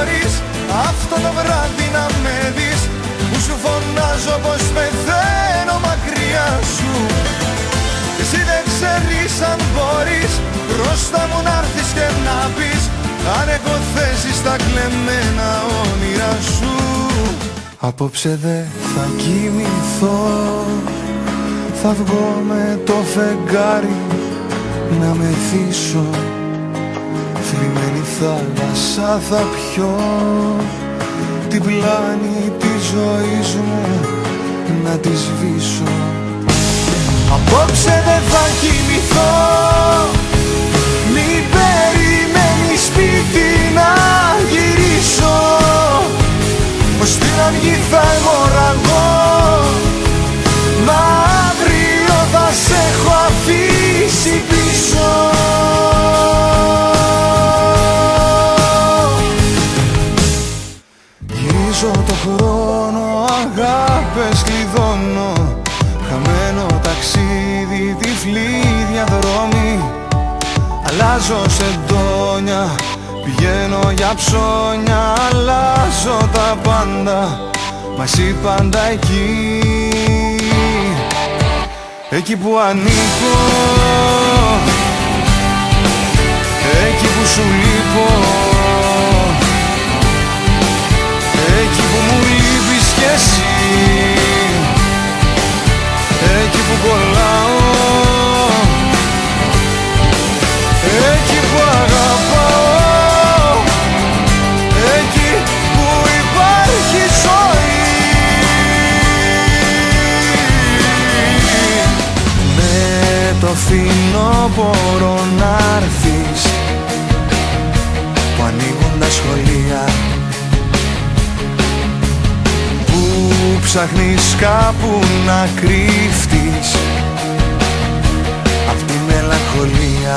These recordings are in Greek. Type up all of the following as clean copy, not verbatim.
μπορείς αυτό το βράδυ να με δεις, που σου φωνάζω πως πεθαίνω μακριά σου. Εσύ δεν ξέρεις αν μπορείς μπροστά μου να έρθεις και να πεις αν έχω θέση στα κλεμμένα όνειρα σου. Απόψε δε θα κοιμηθώ, θα βγω με το φεγγάρι να μεθύσω. Θλιμμένη θάλασσα θα πιω, την πλάνη της ζωής μου να τη σβήσω. Απόψε δεν θα κοιμηθώ, μην περιμένεις σπίτι να γυρίσω, πως στην αυγή θα αιμορραγώ, μα αύριο θα σε έχω αφήσει πίσω. Γυρίζω το χρόνο, αγάπες κλειδώνω, χαμένο ταξίδι, τυφλή διαδρομή. Αλλάζω σεντόνια, πηγαίνω για ψώνια, αλλάζω τα πάντα, μα εσύ πάντα εκεί, εκεί που ανήκω, εκεί που σου λείπω, εκεί που μου λείπεις κι εσύ, εκεί που κολλάω, εκεί που αγαπάω, εκεί που υπάρχει ζωή. Με το φθινόπωρο να'ρθεις, που ανοίγουν τα σχολεία, που ψάχνεις κάπου να κρύφτεις απ' τη μελαγχολία.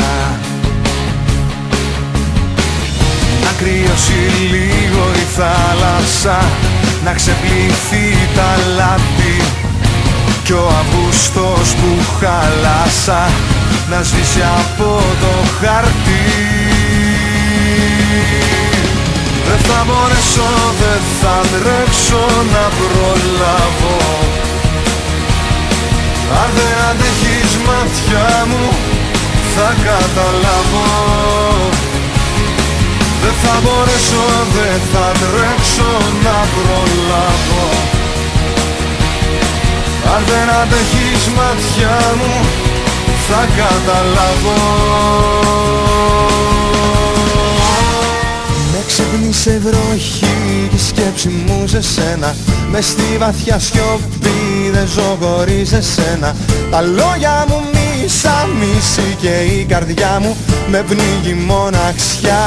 Να κρύωσει λίγο η θάλασσα, να ξεπληθεί τα λάθη, κι ο Αυγούστος που χάλασα να σβήσει από το χαρτί. Δεν θα μπορέσω, δεν θα τρέξω να προλάβω, αν δεν αντέχεις μάτια μου θα καταλάβω. Δεν θα μπορέσω, δεν θα τρέξω να προλάβω, αν δεν αντέχεις μάτια μου θα καταλάβω. Με ξύπνησε βροχή η σκέψη μου σε σένα, μες στη βαθιά σιωπή δεν ζω χωρίς εσένα. Τα λόγια μου μίσα μίση και η καρδιά μου με πνίγει μοναξιά.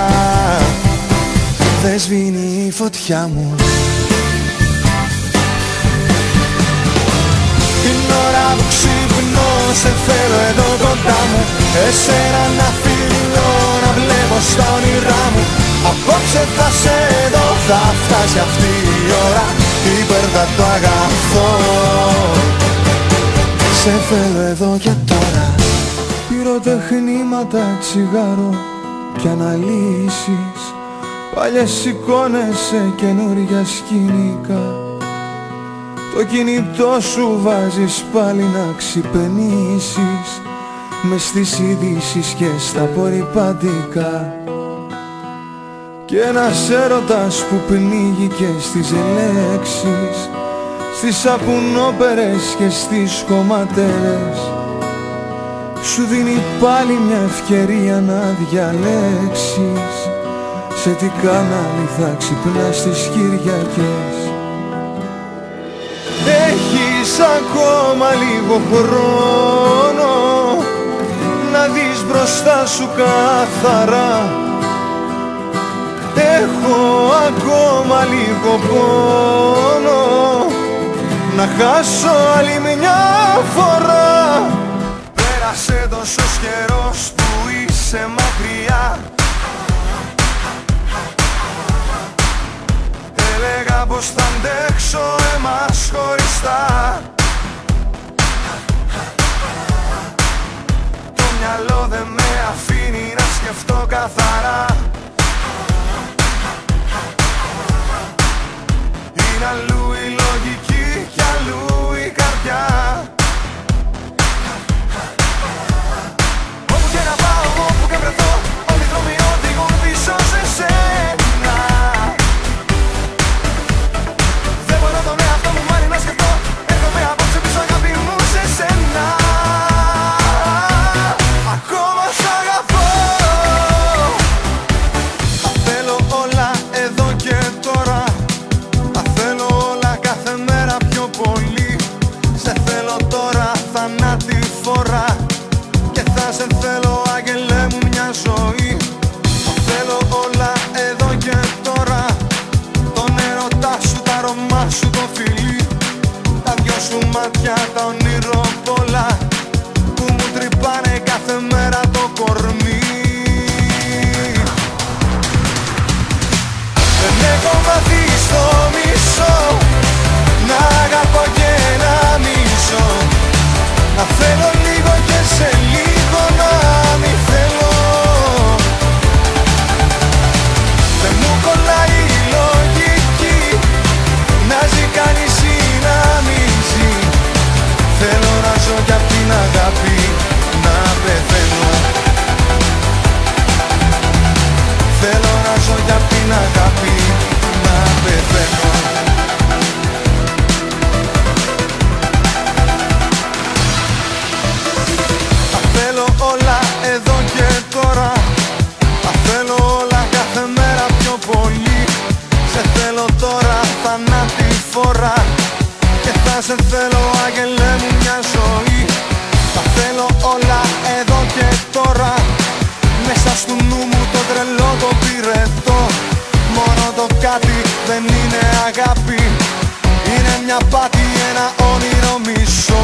Δεν σβήνει η φωτιά μου την ώρα που ξυπνώ, σε θέλω εδώ κοντά μου, εσένα να φιλώ, να βλέπω στα όνειρά μου. Απόψε θα σε δω, θα φτάσει αυτή η ώρα, υπέρτατο αγαθό. Σε θέλω εδώ και τώρα, πυροτεχνήματα, τσιγάρο και αναλύσεις, παλιές εικόνες σε καινούρια σκηνικά. Το κινητό σου βάζεις πάλι να ξυπνήσεις, μες στις ειδήσεις και στα απορριπαντικά. Και ένας έρωτας που πνίγει και στις λέξεις, στις σαπουνόπερες και στις χωματέρες, σου δίνει πάλι μια ευκαιρία να διαλέξεις σε τι κανάλι θα ξυπνάς τις Κυριακές. Έχεις ακόμα λίγο χρόνο να δεις μπροστά σου καθαρά. Έχω ακόμα λίγο πόνο να χάσω άλλη μια φορά. Πέρασε τόσος καιρός που είσαι μακριά, έλεγα πως θα αντέξω εμάς χωριστά. Το μυαλό δεν με αφήνει να σκεφτώ καθαρά. ζω για την αγάπη να πεθαίνω. Τα θέλω όλα εδώ και τώρα, τα θέλω όλα κάθε μέρα πιο πολύ. Σε θέλω τώρα θανάτηφορα και θα σε θέλω άγγελε μου μια ζωή. Τα θέλω όλα εδώ και τώρα, μέσα στο νου μου το τρελό το πυρετό. Μόνο το κάτι δεν είναι αγάπη, είναι μια πάτη, ένα όνειρο μισό.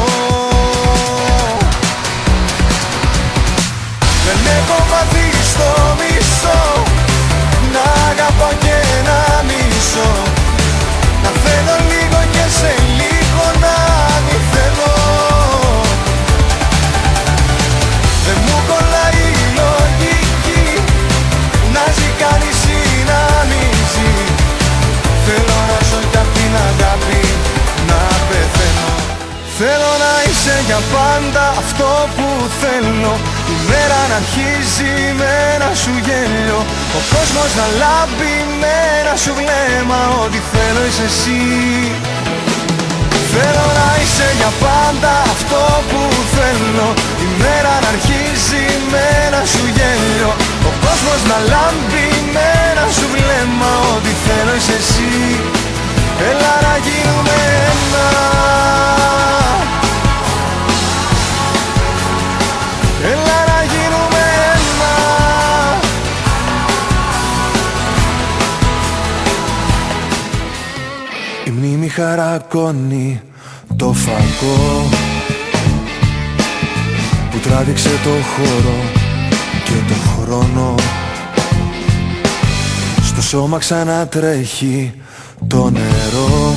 Δεν έχω βαθύ στο μισό, να αγαπώ και να μισώ, να θέλω λίγο και σε λίγο να μη θέλω. Δεν μου κολλάει η λογική, να ζει κανείς ή να μη ζει. Θέλω να ζω για την αγάπη να πεθαίνω. Θέλω να είσαι για πάντα αυτό που θέλω, η μέρα να αρχίζει με ένα σου γέλιο, ο κόσμος να λάμπει με ένα σου βλέμμα. Ό,τι θέλω είσαι εσύ. Θέλω να είσαι για πάντα αυτό που θέλω, η μέρα να αρχίζει με ένα σου γέλιο, ο κόσμος να λάμπει με ένα σου βλέμμα. Ό,τι θέλω είσαι εσύ. Έλα να γίνουμε ένα, έλα να γίνουμε ένα. Η μνήμη χαρακώνει το φακό που τράβηξε το χώρο και το χρόνο. Στο σώμα ξανατρέχει το νερό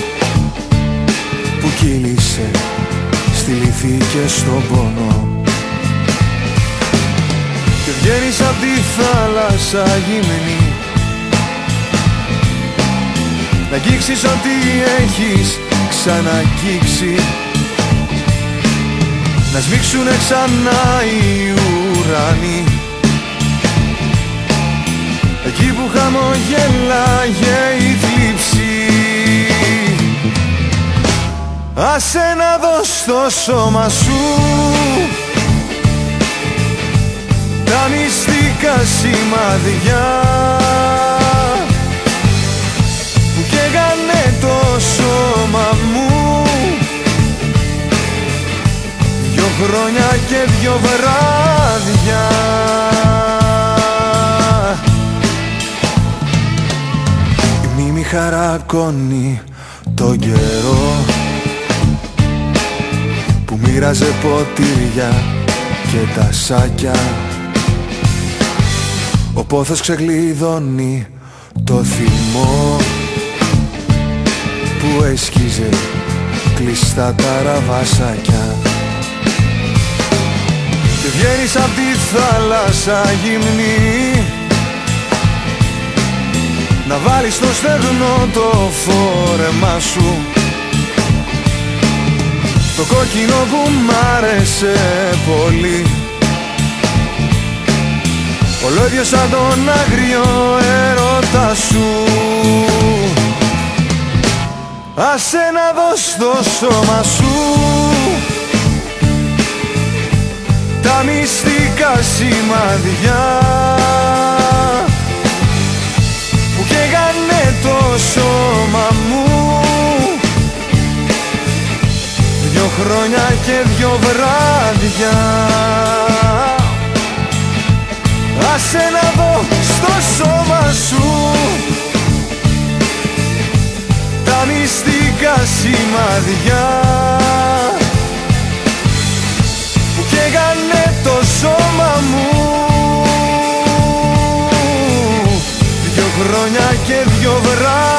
που κύλησε στη λύθη και στον πόνο. Και βγαίνεις απ' τη θάλασσα γυμνή, να αγγίξεις ό,τι έχεις ξαναγγίξει, να σμίξουνε ξανά οι ουρανοί, εκεί που χαμογέλαγε η θλίψη. Άσε να δω στο σώμα σου τα μυστικά σημάδια που καίγανε το σώμα μου. 2 χρόνια και 2 βράδια. Η μνήμη χαρακώνει το καιρό που μοίραζε ποτήρια και τα σάκια. Ο πόθος ξεκλειδώνει το θυμό που έσκιζε κλειστά τα ραβασάκια. Και βγαίνεις απ' τη θάλασσα γυμνή, να βάλεις στο στεγνό το φόρεμά σου, το κόκκινο που μ' άρεσε πολύ, ολόιδιος σαν τον άγριο έρωτα σου. Άσε να δω στο σώμα σου τα μυστικά σημάδια που καίγανε το σώμα μου. 2 χρόνια και 2 βράδια. Άσε να δω στο σώμα σου τα μυστικά σημάδια που καίγανε το σώμα μου. 2 χρόνια και 2 βράδια.